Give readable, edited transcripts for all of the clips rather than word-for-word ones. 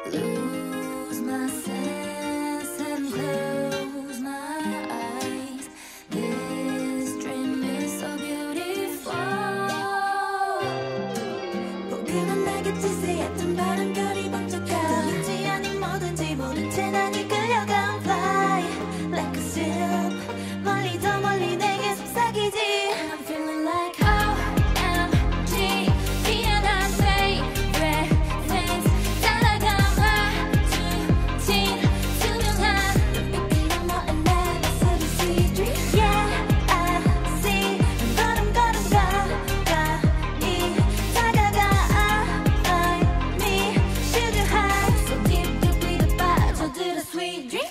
Lose my sense and close my eyes. This dream is so beautiful. 포근한 날개 지새였던 바람결이 번쩍가 믿지 않은 뭐든지 모른 채 난 이끌려가 fly like a ship. 멀리 더 멀리 내게 속삭이지. And I'm feeling like OMG. 미안한 favorite things. 따라가 마주친 투명한 눈빛 넘어 and then I see the sweet dream. Yeah, I see. 걸음 가까이 다가가 I me sugar high. So deep deeply 빠져들어 sweet dream.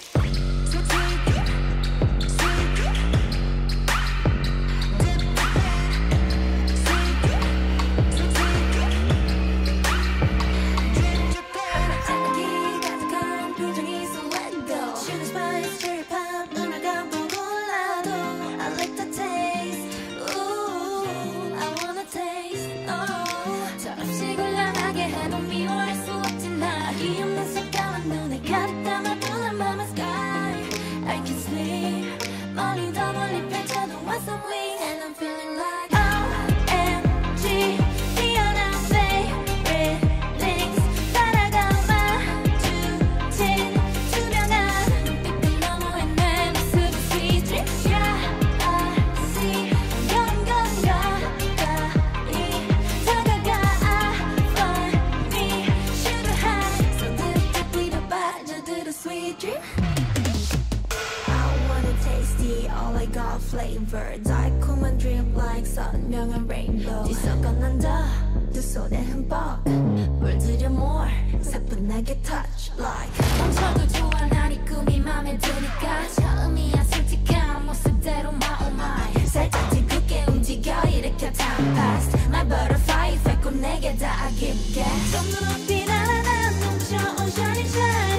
And I'm feeling like OMG. 미안한 favorite things. 따라가 마주친 투명한 눈빛 넘어 and then I see the sweet dream. Yeah, I see. 걸음 가까이 다가가 I find me sugar high. So deeply 빠져들어 sweet dream. I wanna taste it, all I got flavor. 달콤한 drip like 선명한 rainbow. 뒤섞어난다 두 손에 흠뻑 물들여 more 사뿐하게 touch like 멈춰도 좋아 난 이 꿈이 맘에 드니까 처음이야 솔직한 모습대로 my oh my 살짝 뒤굳게 움직여 일으켜 time past my butterfly effect 꼭 내게 닿아 깊게 좀 눈빛 하나 난 멈춰 oh shiny shine.